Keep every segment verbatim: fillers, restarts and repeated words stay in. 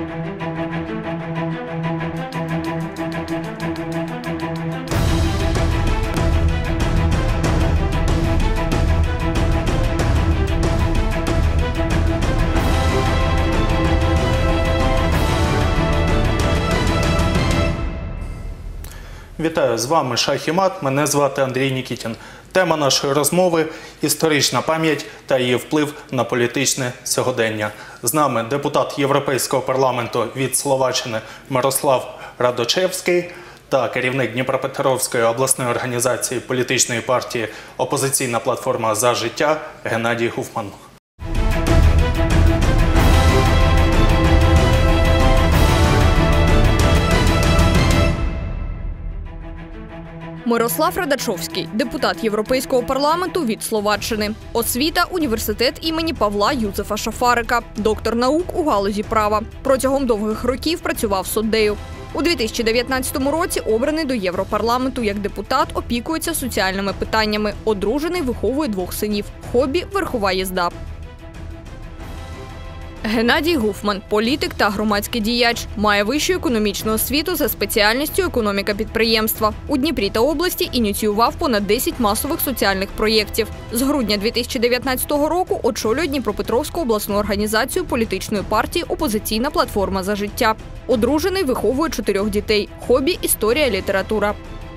Вітаю, з вами Шах і Мат, мене звати Андрій Нікітін. Тема нашої розмови – історична пам'ять та її вплив на політичне сьогодення. З нами депутат Європейського парламенту від Словаччини Мирослав Радочевський та керівник Дніпропетровської обласної організації політичної партії «Опозиційна платформа за життя» Геннадій Гуфман. Мирослав Радочевський – депутат Європейського парламенту від Словаччини. Освіта – університет імені Павла Юзефа Шафарика, доктор наук у галузі права. Протягом довгих років працював суддею. У дві тисячі дев'ятнадцятому році обраний до Європарламенту як депутат, опікується соціальними питаннями. Одружений, виховує двох синів. Хобі – верхова їзда. Геннадій Гуфман – політик та громадський діяч. Має вищу економічну освіту за спеціальністю економіка підприємства. У Дніпрі та області ініціював понад десять масових соціальних проєктів. З грудня дві тисячі дев'ятнадцятого року очолює Дніпропетровську обласну організацію політичної партії «Опозиційна платформа за життя». Одружений, виховує чотирьох дітей. Хобі – історія, література.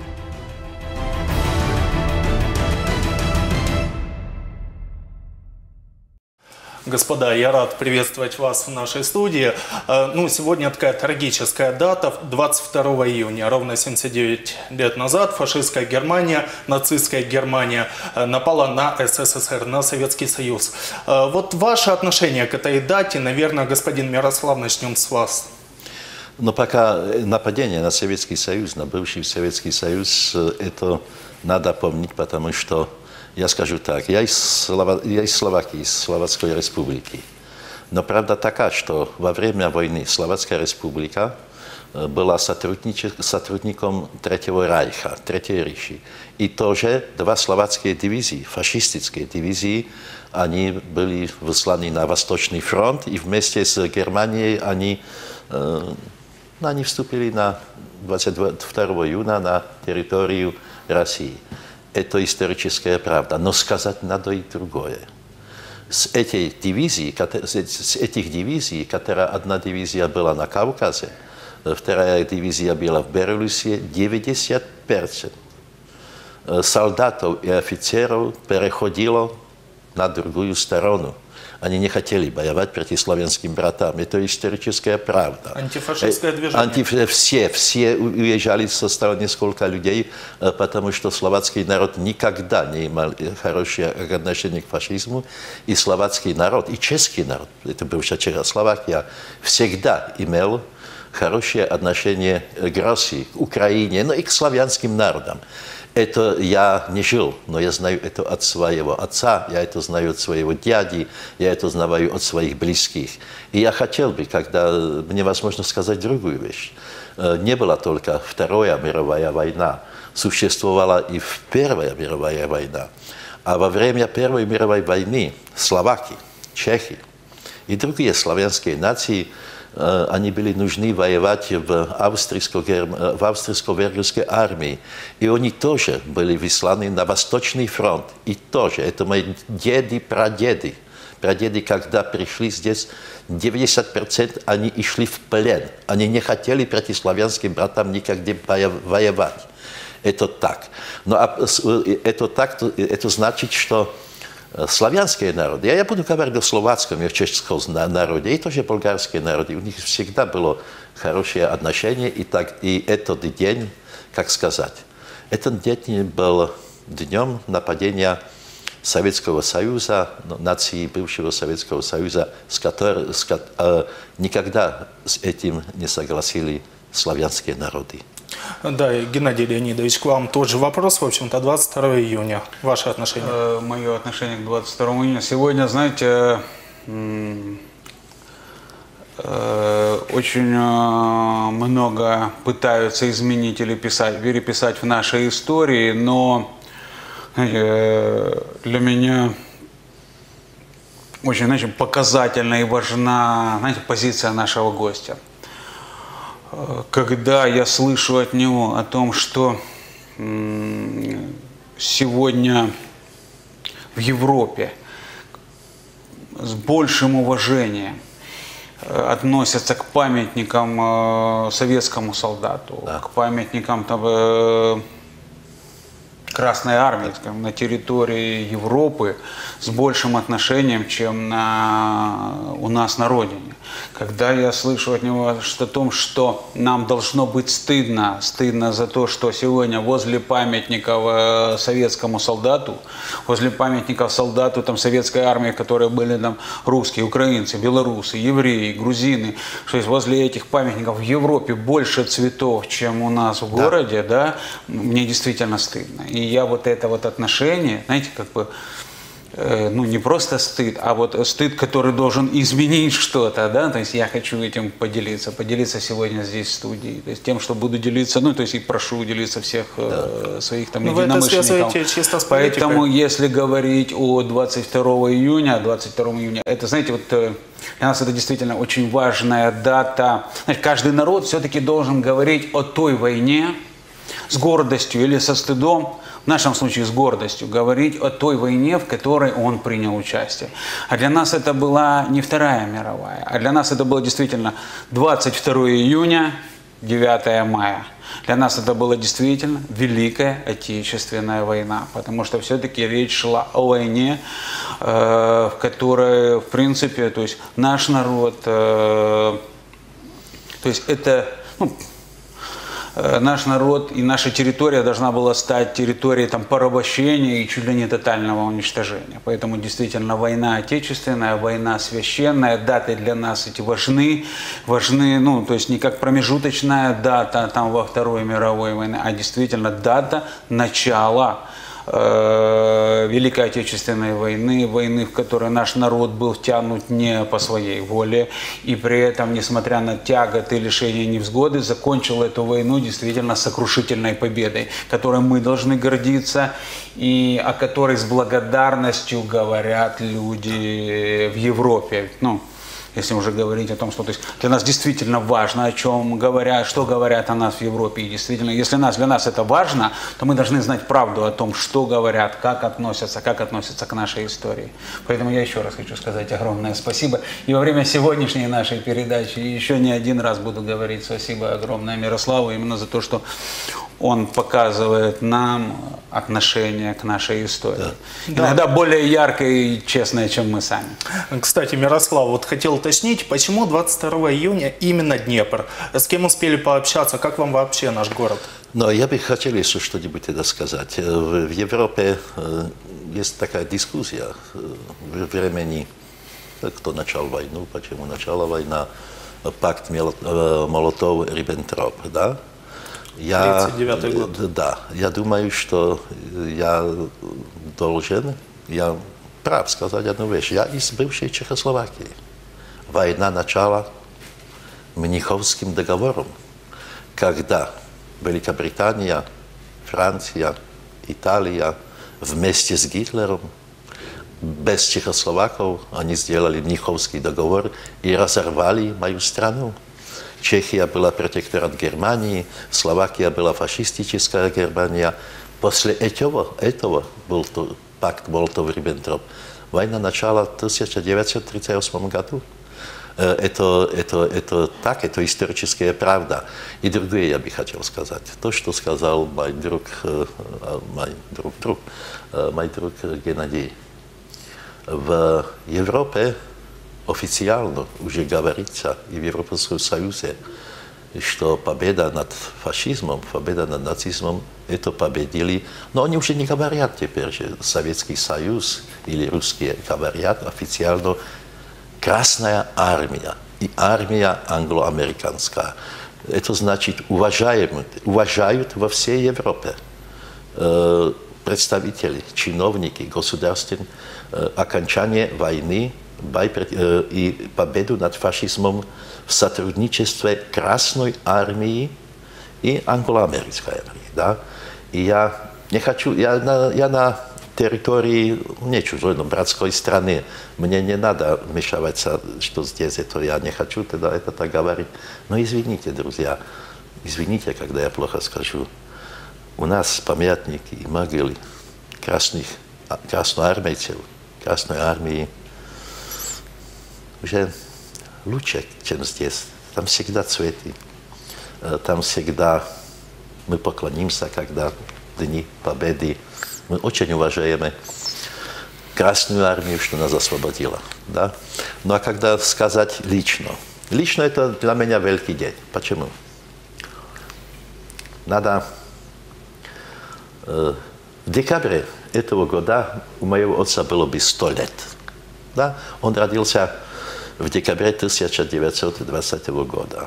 Господа, я рад приветствовать вас в нашей студии. Ну, сегодня такая трагическая дата, двадцать второго июня, ровно семьдесят девять лет назад, фашистская Германия, нацистская Германия напала на СССР, на Советский Союз. Вот ваше отношение к этой дате, наверное, господин Мирослав, начнем с вас. Но пока нападение на Советский Союз, на бывший Советский Союз, это надо помнить, потому что я скажу так, я из, Слова... я из Словакии, из Словацкой Республики. Но правда такая, что во время войны Словацкая Республика была сотрудником Третьего Райха, Третьей Рейхи. И тоже два словацкие дивизии, фашистские дивизии, они были высланы на Восточный фронт, и вместе с Германией они, э, они вступили на двадцать второго июня на территорию России. Это историческая правда, но сказать надо и другое. С этих дивизий, с этих дивизий, которая одна дивизия была на Кавказе, вторая дивизия была в Белоруссии, девяносто процентов солдатов и офицеров переходило на другую сторону. Они не хотели воевать против славянским братам. Это историческая правда. Антифашистское движение. Антиф... Все, все уезжали со стороны сколько людей, потому что словацкий народ никогда не имел хорошее отношение к фашизму. И словацкий народ, и чешский народ, это бывшая Чехословакия, всегда имел хорошее отношение к России, к Украине, но и к славянским народам. Это я не жил, но я знаю это от своего отца, я это знаю от своего дяди, я это знаю от своих близких. И я хотел бы, когда мне возможно сказать другую вещь. Не была только Вторая мировая война, существовала и Первая мировая война. А во время Первой мировой войны словаки, чехи и другие славянские нации, они были нужны воевать в австрийско-венгерской армии. И они тоже были высланы на Восточный фронт. И тоже, это мои деды, прадеды. Прадеды, когда пришли здесь, девяносто процентов они и шли в плен. Они не хотели против славянским братам никогда воевать. Это так. Но это так, это значит, что славянские народы, я буду говорить о словацком и о чешском народе, и тоже болгарские народы, у них всегда было хорошее отношение, и, так, и этот день, как сказать, этот день был днем нападения Советского Союза, нации бывшего Советского Союза, с которым с, э, никогда с этим не согласили славянские народы. Да, Геннадий Леонидович, к вам тот же вопрос, в общем-то, двадцать второго июня. Ваше отношение? Э, мое отношение к двадцать второму июня. Сегодня, знаете, э, э, очень э, много пытаются изменить или писать, переписать в нашей истории, но э, для меня очень, знаете, показательна и важна, знаете, позиция нашего гостя. Когда я слышу от него о том, что сегодня в Европе с большим уважением относятся к памятникам советскому солдату, да. к памятникам там, Красной Армии, скажем, на территории Европы с большим отношением, чем на, у нас на родине. Когда я слышу от него о том, что нам должно быть стыдно, стыдно за то, что сегодня возле памятников советскому солдату, возле памятников солдату там, советской армии, которые были там русские, украинцы, белорусы, евреи, грузины, что есть возле этих памятников в Европе больше цветов, чем у нас в городе, да, да мне действительно стыдно. И я вот это вот отношение, знаете, как бы, э, ну не просто стыд, а вот стыд, который должен изменить что-то, да, то есть я хочу этим поделиться, поделиться сегодня здесь в студии, то есть тем, что буду делиться, ну то есть и прошу делиться всех э, своих там единомышленников. Поэтому если говорить о двадцать второго июня, двадцать второго июня, это, знаете, вот э, для нас это действительно очень важная дата. Знаете, каждый народ все-таки должен говорить о той войне с гордостью или со стыдом, в нашем случае с гордостью, говорить о той войне, в которой он принял участие. А для нас это была не Вторая мировая, а для нас это было действительно двадцать второго июня, девятого мая. Для нас это была действительно Великая Отечественная война, потому что все-таки речь шла о войне, э, в которой, в принципе, то есть наш народ, э, то есть это... Ну, наш народ и наша территория должна была стать территорией там, порабощения и чуть ли не тотального уничтожения. Поэтому действительно война отечественная, война священная, даты для нас эти важны, важны, ну, то есть не как промежуточная дата там, во Второй мировой войне, а действительно дата начала э, Великой Отечественной войны, войны, в которой наш народ был втянут не по своей воле, и при этом, несмотря на тяготы, лишения, невзгоды, закончил эту войну действительно сокрушительной победой, которой мы должны гордиться, и о которой с благодарностью говорят люди в Европе. Ну, если уже говорить о том, что то есть для нас действительно важно, о чем говорят, что говорят о нас в Европе. И действительно, если нас, для нас это важно, то мы должны знать правду о том, что говорят, как относятся, как относятся к нашей истории. Поэтому я еще раз хочу сказать огромное спасибо. И во время сегодняшней нашей передачи еще не один раз буду говорить спасибо огромное Мирославу именно за то, что он показывает нам отношение к нашей истории. Да. Иногда да. более яркое и честное, чем мы сами. Кстати, Мирослав, вот хотел уточнить, почему двадцать второго июня именно Днепр? С кем успели пообщаться? Как вам вообще наш город? Но я бы хотел еще что-нибудь это сказать. В Европе есть такая дискуссия в времени, кто начал войну, почему начала война, пакт Молотов-Риббентроп, да? тридцать девятый год. Да, я думаю, что я должен, я прав сказать одну вещь. Я из бывшей Чехословакии. Война начала Мюнхенским договором, когда Великобритания, Франция, Италия вместе с Гитлером, без чехословаков, они сделали Мюнхенский договор и разорвали мою страну. Чехия была протекторат Германии, Словакия была фашистическая Германия. После этого, этого был пакт Молотов-Риббентроп. Война начала в тысяча девятьсот тридцать восьмом году. Это, это, это так, это историческая правда. И другое я бы хотел сказать. То, что сказал мой друг, мой друг, друг, мой друг Геннадий. В Европе официально уже говорится и в Европейском Союзе, что победа над фашизмом, победа над нацизмом, это победили. Но они уже не говорят теперь, что Советский Союз или русские говорят официально Красная Армия и армия англо-американская. Это значит уважаемые, уважают во всей Европе э, представители, чиновники, государственные, э, окончание войны и победу над фашизмом в сотрудничестве Красной Армии и англо-американской армии. Да? И я не хочу, я на, я на территории, не чужой, но братской страны. Мне не надо вмешиваться, что здесь это я не хочу тогда это так говорить. Но извините, друзья, извините, когда я плохо скажу. У нас памятники и могилы красных, красноармейцев, Красной армии уже лучше, чем здесь. Там всегда цветы, там всегда мы поклонимся, когда Дни Победы. Мы очень уважаем Красную армию, что нас освободила. Да? Ну а когда сказать лично, лично это для меня великий день. Почему? Надо э, в декабре этого года у моего отца было бы сто лет. Да? Он родился в декабре тысяча девятьсот двадцатого года.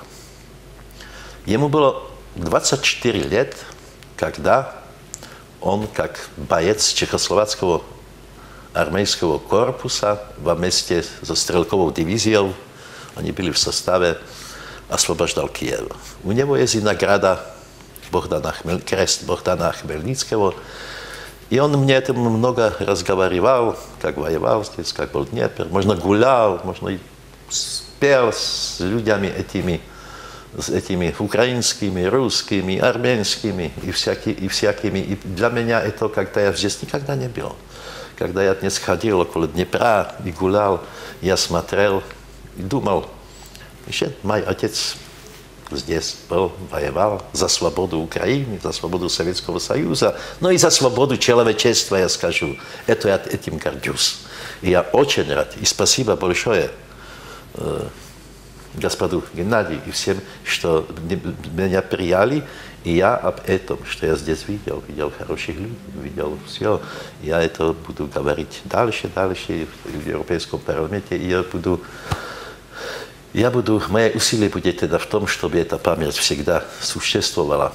Ему было двадцать четыре лет, когда он, как боец Чехословацкого армейского корпуса, вместе со стрелковой дивизией, они были в составе, освобождал Киев. У него есть и награда Богдана Хмель... крест Богдана Хмельницкого. И он мне это много разговаривал, как воевал здесь, как был Днепр. Можно гулял, можно и спел с людьми этими, с этими украинскими, русскими, армянскими и, всяки, и всякими. И для меня это, когда я здесь никогда не был. Когда я не сходил около Днепра и гулял, я смотрел и думал, еще мой отец здесь был, воевал за свободу Украины, за свободу Советского Союза, но и за свободу человечества, я скажу. Это я этим горжусь. И я очень рад. И спасибо большое э, господу Геннадию и всем, что меня приняли. И я об этом, что я здесь видел, видел хороших людей, видел все. Я это буду говорить дальше, дальше в Европейском парламенте. И я буду, я буду, мои усилия будет тогда в том, чтобы эта память всегда существовала.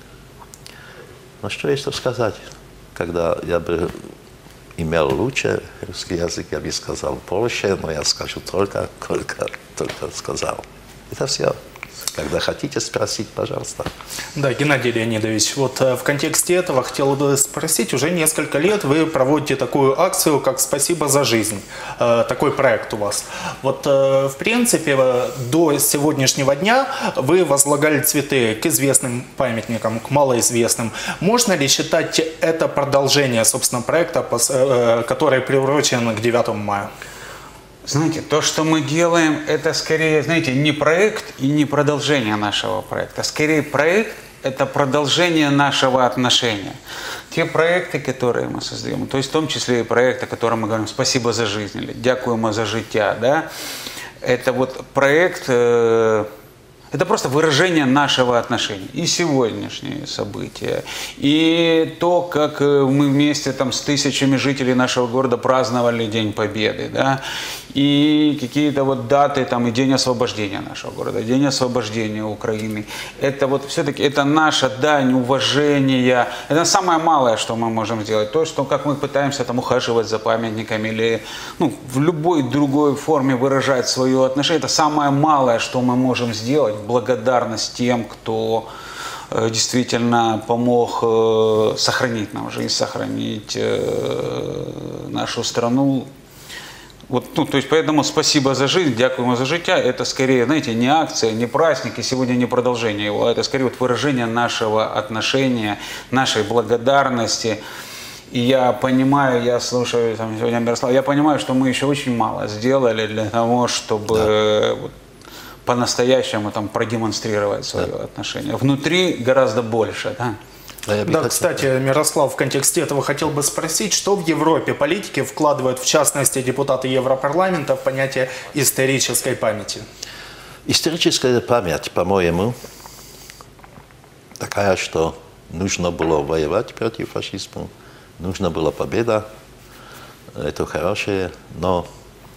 Но что есть сказать? Когда я бы имел лучше русский язык, я бы сказал больше, но я скажу только, только, только сказал. Это все. Когда хотите спросить, пожалуйста. Да, Геннадий Леонидович, вот в контексте этого хотел бы спросить, уже несколько лет вы проводите такую акцию, как «Спасибо за жизнь». Такой проект у вас. Вот, в принципе, до сегодняшнего дня вы возлагали цветы к известным памятникам, к малоизвестным. Можно ли считать это продолжение, собственно, проекта, который приурочен к девятому мая? Знаете, то, что мы делаем, это скорее, знаете, не проект и не продолжение нашего проекта. Скорее проект – это продолжение нашего отношения. Те проекты, которые мы создаем, то есть в том числе и проект, о котором мы говорим «Спасибо за жизнь» или «Дякуємо за життя», да? Это вот проект, э, это просто выражение нашего отношения. И сегодняшние события, и то, как мы вместе там, с тысячами жителей нашего города праздновали День Победы, да? И какие-то вот даты, там, и День освобождения нашего города, День освобождения Украины. Это вот все-таки это наша дань уважения. Это самое малое, что мы можем сделать. То, что как мы пытаемся там ухаживать за памятниками или ну, в любой другой форме выражать свое отношение, это самое малое, что мы можем сделать. Благодарность тем, кто э, действительно помог э, сохранить нам жизнь, сохранить э, нашу страну. Вот, ну, то есть, поэтому спасибо за жизнь, дякуємо за життя. Это скорее, знаете, не акция, не праздник, и сегодня не продолжение его, а это скорее вот выражение нашего отношения, нашей благодарности. И я понимаю, я слушаю там, сегодня Мирослава, я понимаю, что мы еще очень мало сделали для того, чтобы да. вот, по-настоящему там продемонстрировать свое да. отношение. Внутри гораздо больше, да. Да, кстати, Мирослав, в контексте этого хотел бы спросить, что в Европе политики вкладывают, в частности, депутаты Европарламента, в понятие исторической памяти? Историческая память, по-моему, такая, что нужно было воевать против фашизма, нужна была победа, это хорошее, но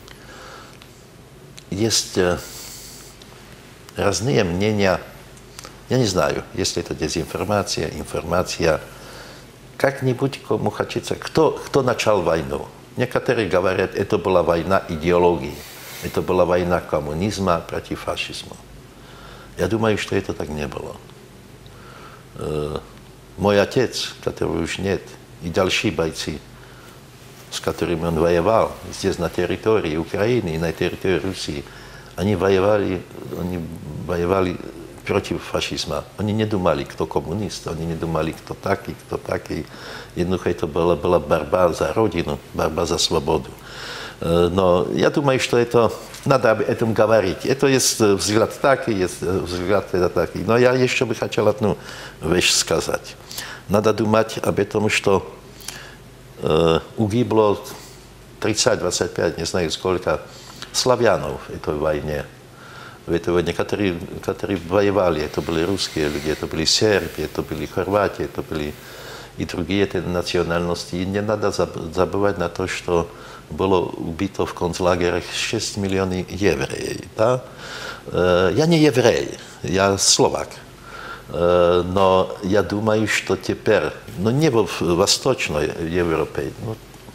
есть разные мнения. Я не знаю, если это дезинформация, информация, как-нибудь кому хочется. Кто, кто начал войну? Некоторые говорят, это была война идеологии, это была война коммунизма против фашизма. Я думаю, что это так не было. Мой отец, которого уж нет, и дальше бойцы с которыми он воевал, здесь на территории Украины и на территории Руси, они воевали, они воевали против фашизма. Они не думали, кто коммунист, они не думали, кто такой, кто такой. Jednoducho это была, была борьба за Родину, борьба за свободу. Но я думаю, что это, надо об этом говорить. Это есть взгляд такой, есть взгляд это такой. Но я еще бы хотел одну вещь сказать. Надо думать об этом, что э, угибло тридцать, двадцать пять, не знаю сколько, славянов в этой войне. В этой войне, которые, которые воевали. Это были русские люди, это были сербы, это были хорваты, это были и другие эти национальности. И не надо забывать на то, что было убито в концлагерях шесть миллионов евреев. Да? Я не еврей, я словак. Но я думаю, что теперь, ну не в Восточной Европе, но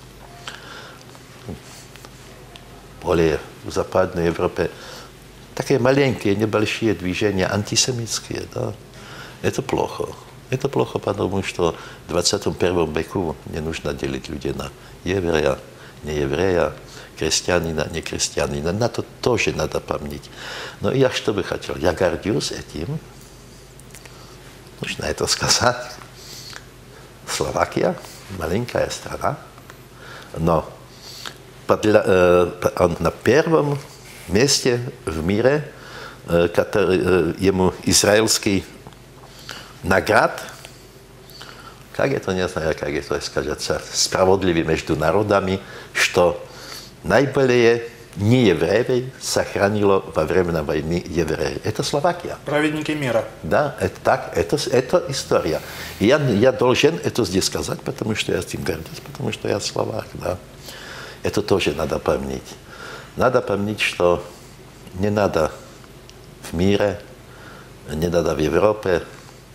более в Западной Европе, такие маленькие, небольшие движения антисемитские. Да? Это плохо. Это плохо, потому что в двадцатом первом веку не нужно делить людей на еврея, не еврея, крестьянина, не крестьянина. На то тоже надо помнить. Но я что бы хотел? Я гордюсь этим. Нужно это сказать. Словакия маленькая страна, но подля, э, на первом месте в мире, э, который, э, ему израильский наград, как это, не знаю, как это сказать, справедливый между народами, что наиболее неевреев сохранило во время войны евреев. Это Словакия. Праведники мира. Да, это так, это, это история. И я, я должен это здесь сказать, потому что я с этим горжусь, потому что я словак, да. Это тоже надо помнить. Надо помнить, что не надо в мире, не надо в Европе,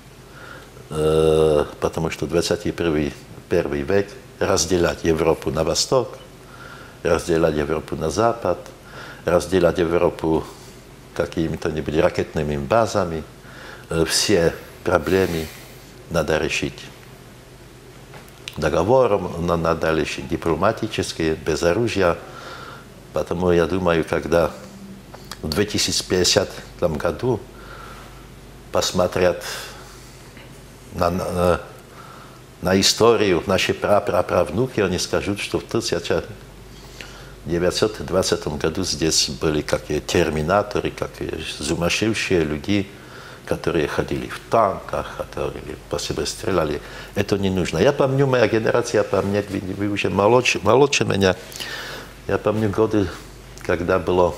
э, потому что двадцать первый век разделять Европу на восток, разделять Европу на запад, разделять Европу какими-то ракетными базами. Э, все проблемы надо решить договором, но надо решить дипломатически, без оружия. Потому я думаю, когда в две тысячи пятидесятом году посмотрят на, на, на историю наши прапраправнуки, они скажут, что в тысяча девятьсот двадцатом году здесь были какие терминаторы, какие сумасшедшие люди, которые ходили в танках, которые по себе стреляли. Это не нужно. Я помню, моя генерация помнит, вы, вы уже молодше, молодше меня. Я помню годы, когда было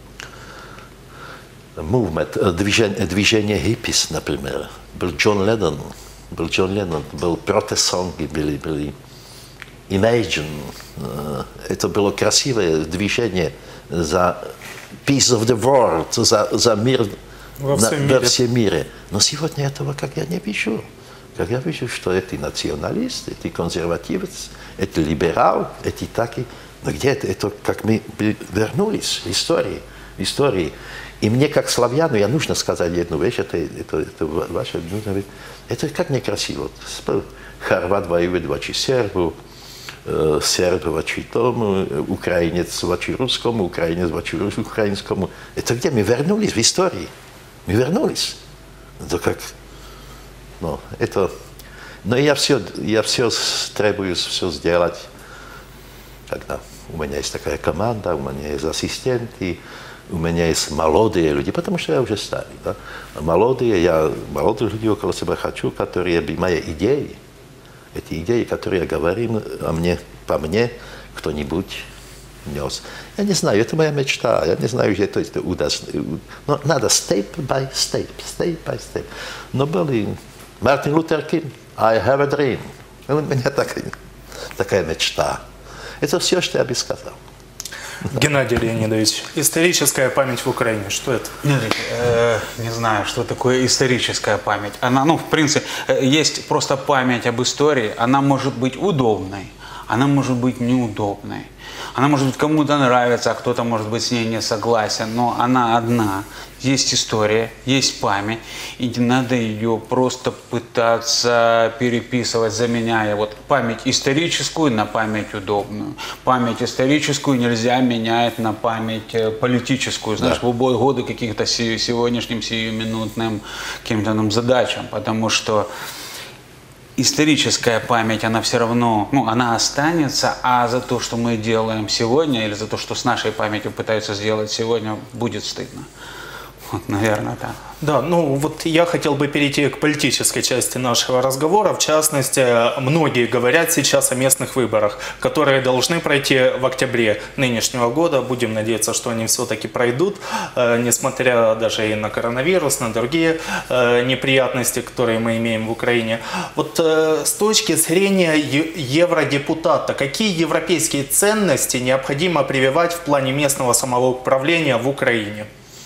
movement, движение, движение hippies, например. Был Джон Леннон, был Джон Леннон, был протесонги, были, были Imagine. Это было красивое движение за peace of the world, за, за мир во на, всем, во мире. всем мире. Но сегодня этого, как я не вижу. Как я вижу, что эти националисты, эти консервативцы, эти либералы, эти такие. Но где это? Это как мы вернулись в истории. В истории. И мне, как славяну, я нужно сказать одну вещь, это, это, это ваше, это как некрасиво. Хорват воюет вачи сербу, э, серб вачи тому, украинец вачи русскому, украинец вачи украинскому. Это где? Мы вернулись в истории. Мы вернулись. Это как... Ну, это... Но я все, я все требую все сделать. Когда у меня есть такая команда, у меня есть ассистенты, у меня есть молодые люди, потому что я уже старый. Да? Молодые, я молодых людей около себя хочу, которые бы мои идеи, эти идеи, которые я говорил, а мне, по мне кто-нибудь нес. Я не знаю, это моя мечта, я не знаю, что это удастся. Но надо step by step, step by step. Но были Мартин Лютер Кинг, I have a dream. У меня такая, такая мечта. Это все, что я бы сказал. Геннадий Леонидович, историческая память в Украине, что это? Э, не знаю, что такое историческая память. Она, ну, в принципе, есть просто память об истории. Она может быть удобной, она может быть неудобной. Она может быть кому-то нравится, а кто-то может быть с ней не согласен, но она одна. Есть история, есть память, и не надо ее просто пытаться переписывать, заменяя вот память историческую на память удобную. Память историческую нельзя менять на память политическую, знаешь, да. в угоду каких-то сегодняшним сиюминутным каким-то нам задачам, потому что историческая память, она все равно, ну, она останется, а за то, что мы делаем сегодня, или за то, что с нашей памятью пытаются сделать сегодня, будет стыдно. Вот, наверное, да. Да, ну вот я хотел бы перейти к политической части нашего разговора. В частности, многие говорят сейчас о местных выборах, которые должны пройти в октябре нынешнего года. Будем надеяться, что они все-таки пройдут, несмотря даже и на коронавирус, на другие неприятности, которые мы имеем в Украине. Вот с точки зрения евродепутата, какие европейские ценности необходимо прививать в плане местного самоуправления в Украине?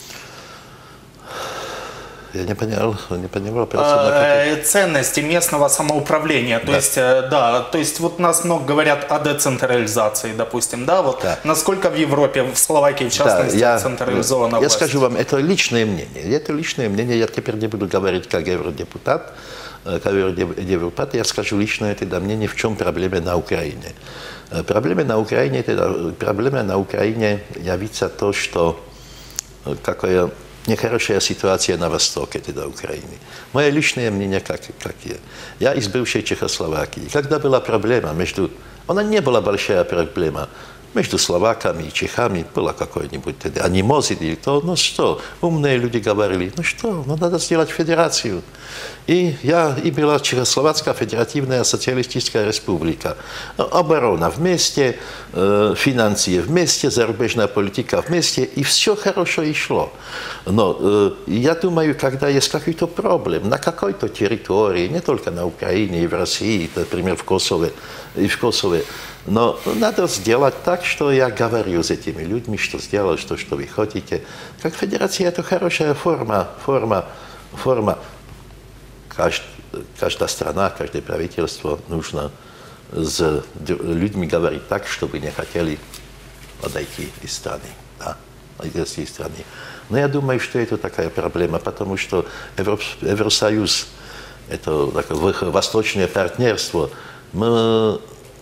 Я не понял, не понял. Ценности местного самоуправления. То да. есть, да, то есть вот нас много говорят о децентрализации, допустим, да, вот да. насколько в Европе, в Словакии в частности, да, я, централизована я власть? скажу вам, это личное мнение. Это личное мнение, я теперь не буду говорить как евродепутат, как евродепутат, я скажу личное это мнение, в чем проблема на Украине. Проблема на Украине, это, проблема на Украине явится то, что какое нехорошая ситуация на востоке тогда Украины. Мое личное мнение как, как я. Я из бывшей Чехословакии. Когда была проблема между... Она не была большая проблема. Между словаками и чехами была какой-нибудь анимозит или то. Ну что, умные люди говорили, ну что, ну надо сделать федерацию. И я, и была Чехословацкая Федеративная Социалистическая Республика. Оборона вместе, э, финансы вместе, зарубежная политика вместе, и все хорошо и шло. Но э, я думаю, когда есть какой-то проблем на какой-то территории, не только на Украине и в России, например, в Косове, и в Косове, но надо сделать так, что я говорю с этими людьми, что сделать, что, что вы хотите. Как федерация, это хорошая форма, форма, форма. Кажд, каждая страна, каждое правительство нужно с людьми говорить так, чтобы не хотели отойти из страны, да, из страны. Но я думаю, что это такая проблема, потому что Евро, Евросоюз, это такое восточное партнерство, мы,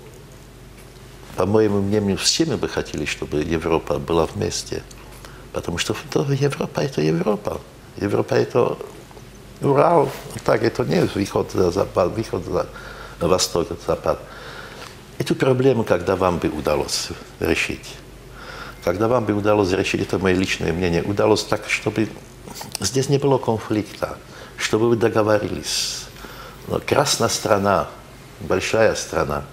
по моему мнению, все мы бы хотели, чтобы Европа была вместе. Потому что Европа – это Европа. Европа – это Урал. Так, это не выход за запад, выход за восток, запад. Эту проблему, когда вам бы удалось решить, когда вам бы удалось решить, это мое личное мнение, удалось так, чтобы здесь не было конфликта, чтобы вы договорились. Но красная страна, большая страна,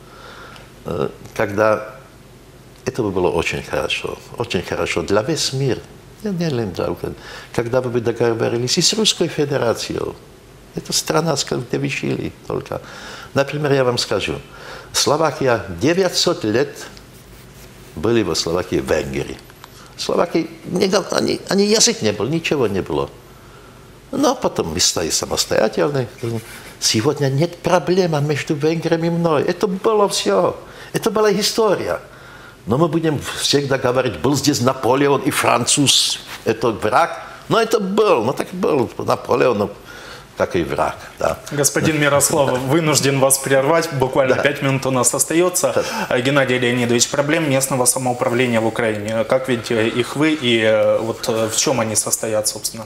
когда это бы было очень хорошо, очень хорошо для весь мир, не для Украины, когда вы бы договорились и с Русской Федерацией. Это страна, где вы жили только. Например, я вам скажу, Словакия девятьсот лет были во Словакии венгеры. Словаки, они, они язык не был, ничего не было. Но потом мы стали самостоятельны. Сегодня нет проблемы между венграми и мной. Это было все. Это была история. Но мы будем всегда говорить, был здесь Наполеон и француз. Это враг. Но это был, ну так был Наполеон, как и враг. Да. Господин Мирослав, вынужден вас прервать. Буквально да. пять минут у нас остается. Да. Геннадий Леонидович, проблем местного самоуправления в Украине. Как видите их вы и вот в чем они состоят, собственно?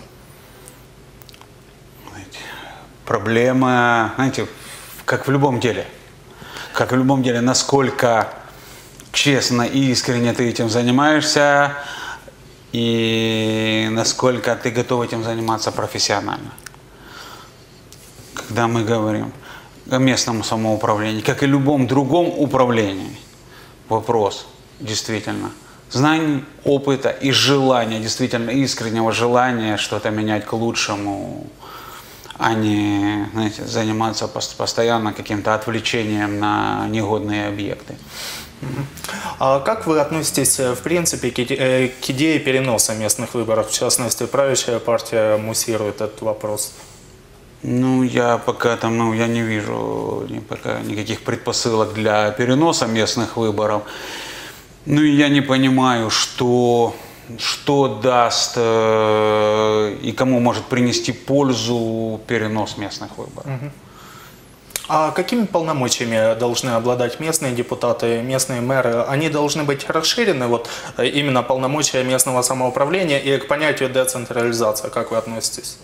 Проблема, знаете, как в любом деле. Как в любом деле, насколько честно и искренне ты этим занимаешься, и насколько ты готов этим заниматься профессионально. Когда мы говорим о местном самоуправлении, как и любом другом управлении, вопрос действительно знаний, опыта и желания, действительно искреннего желания что-то менять к лучшему, а не, знаете, заниматься постоянно каким-то отвлечением на негодные объекты. А как вы относитесь, в принципе, к идее переноса местных выборов? В частности, правящая партия муссирует этот вопрос. Ну, я пока там, ну, я не вижу ни, пока никаких предпосылок для переноса местных выборов. Ну и я не понимаю, что, что даст э, и кому может принести пользу перенос местных выборов. Угу. А какими полномочиями должны обладать местные депутаты, местные мэры? Они должны быть расширены, вот именно полномочия местного самоуправления, и к понятию децентрализация, как вы относитесь?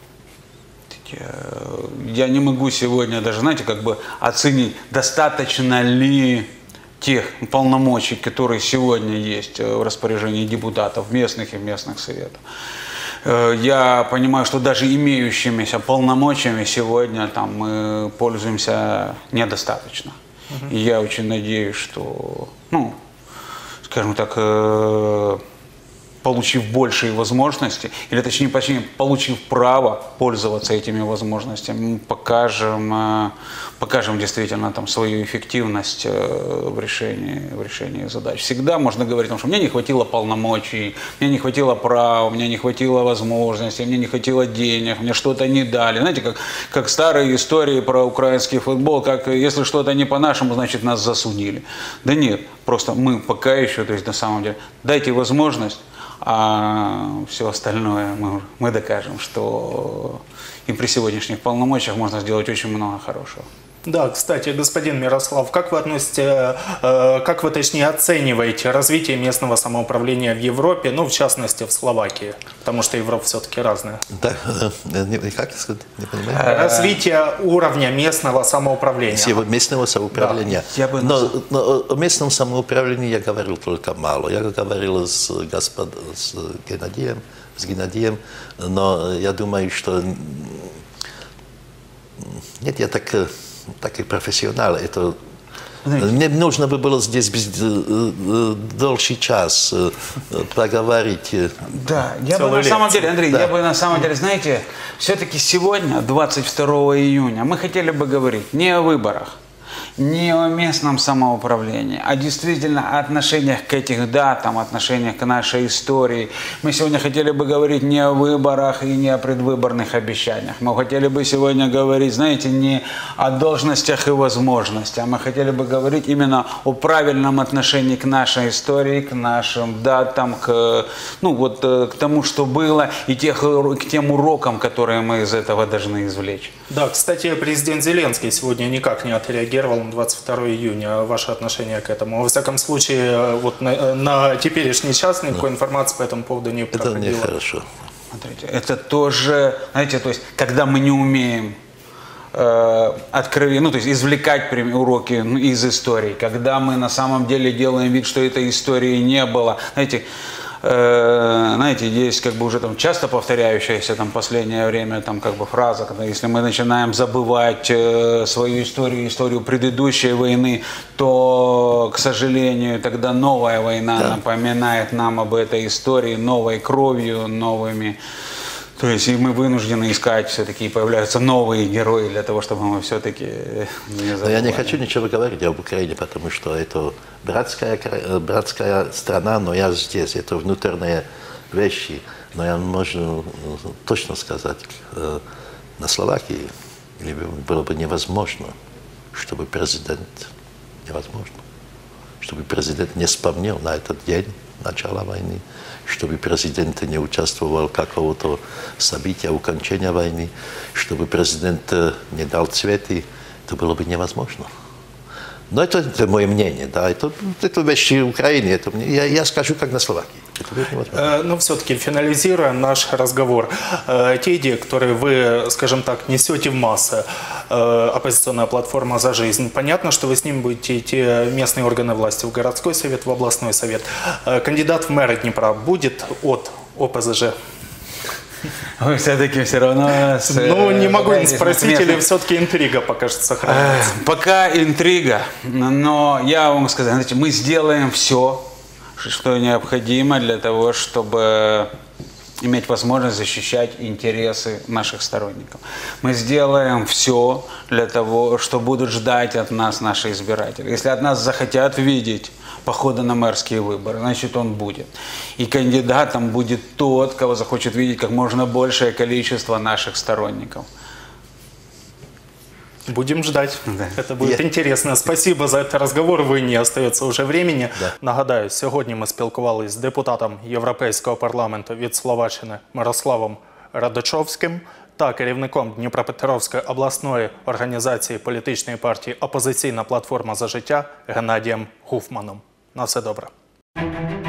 Я не могу сегодня даже, знаете, как бы оценить, достаточно ли тех полномочий, которые сегодня есть в распоряжении депутатов местных и местных советов. Я понимаю, что даже имеющимися полномочиями сегодня там, мы пользуемся недостаточно. Uh-huh. И я очень надеюсь, что, ну, скажем так, э, получив большие возможности, или точнее, точнее, получив право пользоваться этими возможностями, мы покажем, э, покажем действительно там, свою эффективность э, в, решении, в решении задач. Всегда можно говорить о том, что мне не хватило полномочий, мне не хватило права, мне не хватило возможностей, мне не хватило денег, мне что-то не дали. Знаете, как, как старые истории про украинский футбол, как если что-то не по-нашему, значит нас засудили. Да нет, просто мы пока еще, то есть на самом деле, дайте возможность, а все остальное мы, мы докажем, что и при сегодняшних полномочиях можно сделать очень много хорошего. Да, кстати, господин Мирослав, как вы относите, э, как вы точнее оцениваете развитие местного самоуправления в Европе, ну, в частности, в Словакии, потому что Европа все-таки разная? Да, э, как сказать, не понимаю. Развитие уровня местного самоуправления. Всего местного самоуправления. Да. Я бы но, но о местном самоуправлении я говорил только мало. Я говорил с, господ, с Геннадием, с Геннадием, но я думаю, что нет, я так... такой профессионал, это мне нужно бы было здесь без, дольше час проговорить. Да, я бы на самом деле, Андрей, да. я бы на самом деле, знаете, все-таки сегодня, двадцать второго июня, мы хотели бы говорить не о выборах, не о местном самоуправлении, а действительно о отношениях к этим датам, отношениях к нашей истории. Мы сегодня хотели бы говорить не о выборах и не о предвыборных обещаниях. Мы хотели бы сегодня говорить, знаете, не о должностях и возможностях, а мы хотели бы говорить именно о правильном отношении к нашей истории, к нашим датам, к, ну, вот, к тому, что было, и тех, к тем урокам, которые мы из этого должны извлечь. Да, кстати, президент Зеленский сегодня никак не отреагировал на двадцать второго июня. Ваше отношение к этому? Во всяком случае, вот на, на теперешний час никакой информации по этому поводу не проходило. Это нехорошо. Смотрите, это тоже, знаете, то есть, когда мы не умеем э, открыть, ну, то есть, извлекать уроки ну, из истории, когда мы на самом деле делаем вид, что этой истории не было, знаете, Э, знаете, есть как бы уже там часто повторяющаяся там последнее время там как бы фраза, когда если мы начинаем забывать э, свою историю, историю предыдущей войны, то, к сожалению, тогда новая война да. напоминает нам об этой истории новой кровью, новыми. То есть и мы вынуждены искать все-таки, появляются новые герои для того, чтобы мы все-таки не забывали. Но я не хочу ничего говорить об Украине, потому что это братская, братская страна, но я здесь, это внутренние вещи. Но я могу точно сказать, на Словакии было бы невозможно, чтобы президент, невозможно, чтобы президент не вспомнил на этот день начала войны, чтобы президент не участвовал в какого-то события, окончания войны, чтобы президент не дал цветы, это было бы невозможно. Но это, это мое мнение, да, это, это вещи Украины, это, я, я скажу как на Словакии. Э, но все-таки, финализируя наш разговор, э, те идеи, которые вы, скажем так, несете в массы, э, оппозиционная платформа «За жизнь», понятно, что вы с ним будете идти в местные органы власти, в городской совет, в областной совет. Э, кандидат в мэры Днепра будет от ОПЗЖ? Вы все-таки все равно... С, ну, не могу не спросить, или все-таки интрига пока что сохраняется? Пока интрига, но я вам скажу, знаете, мы сделаем все, что необходимо для того, чтобы иметь возможность защищать интересы наших сторонников. Мы сделаем все для того, что будут ждать от нас наши избиратели. Если от нас захотят видеть похода на мэрские выборы, значит он будет. И кандидатом будет тот, кого захочет видеть как можно большее количество наших сторонников. Будем ждать. Да. Это будет Я- интересно. Спасибо за этот разговор. Ви не остается уже времени. Да. Нагадаю, сьогодні ми спілкувалися з депутатом Європейського парламенту від Словаччини Мирославом Радичовським та керівником Дніпропетровської обласної організації політичної партії «Опозиційна платформа за життя» Геннадієм Гуфманом. На все добре.